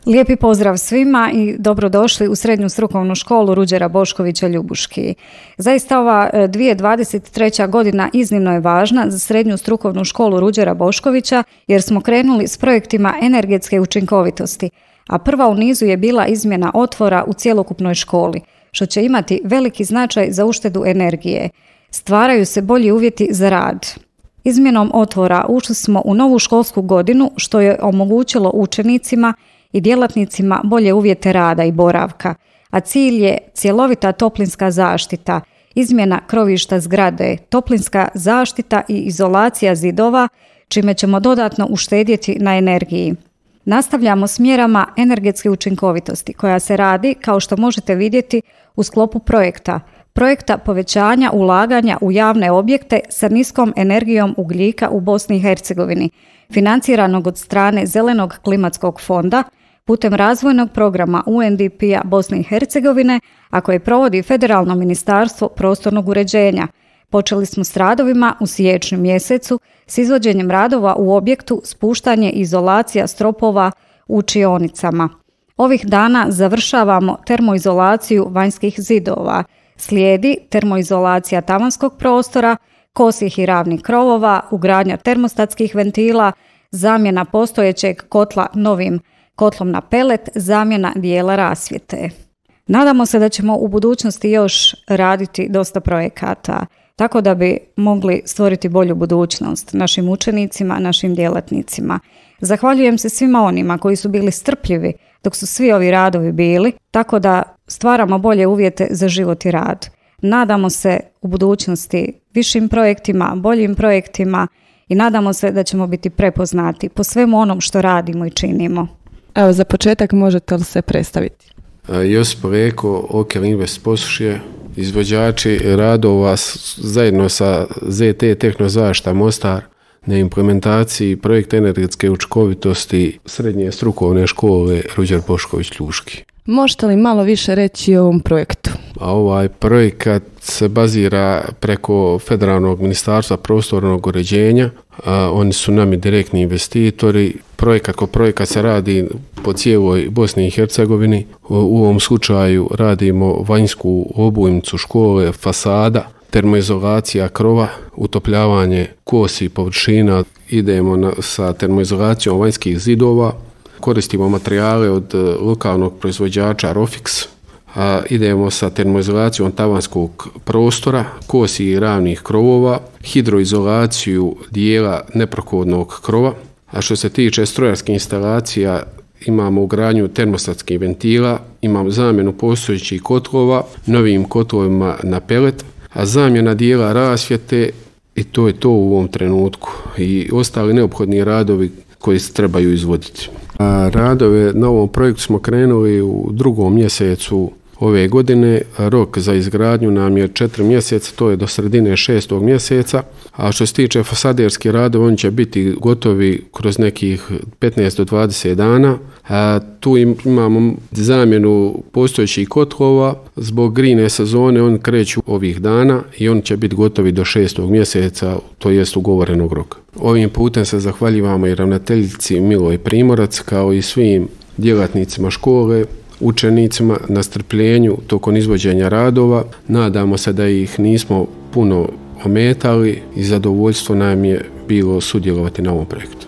Lijepi pozdrav svima i dobrodošli u Srednju strukovnu školu Ruđera Boškovića Ljubuški. Zaista ova 2023. godina iznimno je važna za Srednju strukovnu školu Ruđera Boškovića jer smo krenuli s projektima energetske učinkovitosti, a prva u nizu je bila izmjena otvora u cjelokupnoj školi, što će imati veliki značaj za uštedu energije. Stvaraju se bolji uvjeti za rad. Izmjenom otvora ušli smo u novu školsku godinu, što je omogućilo učenicima i djelatnicima bolje uvjete rada i boravka, a cilj je cjelovita toplinska zaštita, izmjena krovišta zgrade, toplinska zaštita i izolacija zidova, čime ćemo dodatno uštedjeti na energiji. Nastavljamo s mjerama energetske učinkovitosti koja se radi, kao što možete vidjeti, u sklopu projekta povećanja ulaganja u javne objekte sa niskom energijom ugljika u Bosni i Hercegovini, financiranog od strane Zelenog klimatskog fonda putem razvojnog programa UNDP-a Bosne i Hercegovine, a koje provodi Federalno ministarstvo prostornog uređenja. Počeli smo s radovima u siječnju mjesecu s izvođenjem radova u objektu spuštanje i izolacija stropova u učionicama. Ovih dana završavamo termoizolaciju vanjskih zidova. Slijedi termoizolacija tavanskog prostora, kosih i ravnih krovova, ugradnja termostatskih ventila, zamjena postojećeg kotla novim kotlom na pelet, zamjena dijela rasvjete. Nadamo se da ćemo u budućnosti još raditi dosta projekata, tako da bi mogli stvoriti bolju budućnost našim učenicima, našim djelatnicima. Zahvaljujem se svima onima koji su bili strpljivi dok su svi ovi radovi bili, tako da stvaramo bolje uvjete za život i rad. Nadamo se u budućnosti višim projektima, boljim projektima i nadamo se da ćemo biti prepoznati po svemu onom što radimo i činimo. Evo, za početak možete li se predstaviti? Josip Reko, Oker Invest Posušje, izvođači radova zajedno sa ZT Tehnozaštita Mostar na implementaciji projekta energetske učinkovitosti Srednje strukovne škole Ruđer Bošković Ljubuški. Možete li malo više reći o ovom projektu? Ovaj projekat se bazira preko Federalnog ministarstva prostornog uređenja. Oni su nami direktni investitori. Projekat se radi po cijeloj Bosni i Hercegovini. U ovom slučaju radimo vanjsku obujnicu škole, fasada, termoizolacija krova, utopljavanje kosi i površina. Idemo sa termoizolacijom vanjskih zidova. Koristimo materijale od lokalnog proizvođača Rofix. Idemo sa termoizolacijom tavanskog prostora, kosi i ravnih krovova, hidroizolaciju dijela neprohodnog krova. A što se tiče strojarskih instalacija, imamo ugradnju termostatskih ventila, imamo zamjenu postojećih kotlova, novim kotlovima na pelet, a zamjena dijela rasvjete i to je to u ovom trenutku i ostali neophodni radovi koji se trebaju izvoditi. Radove na ovom projektu smo krenuli u 2. mjesecu ove godine. Rok za izgradnju nam je 4 mjeseca, to je do sredine 6. mjeseca. A što se tiče fasaderskih radova, oni će biti gotovi kroz nekih 15 do 20 dana. Tu imamo zamjenu postojećih kotlova. Zbog grine sezone on kreću ovih dana i on će biti gotovi do 6. mjeseca, to jest ugovorenog roka. Ovim putem se zahvaljujemo i ravnateljici Miloj Primorac, kao i svim djelatnicima škole, učenicima na strpljenju tokom izvođenja radova. Nadamo se da ih nismo puno ometali i zadovoljstvo nam je bilo sudjelovati na ovom projektu.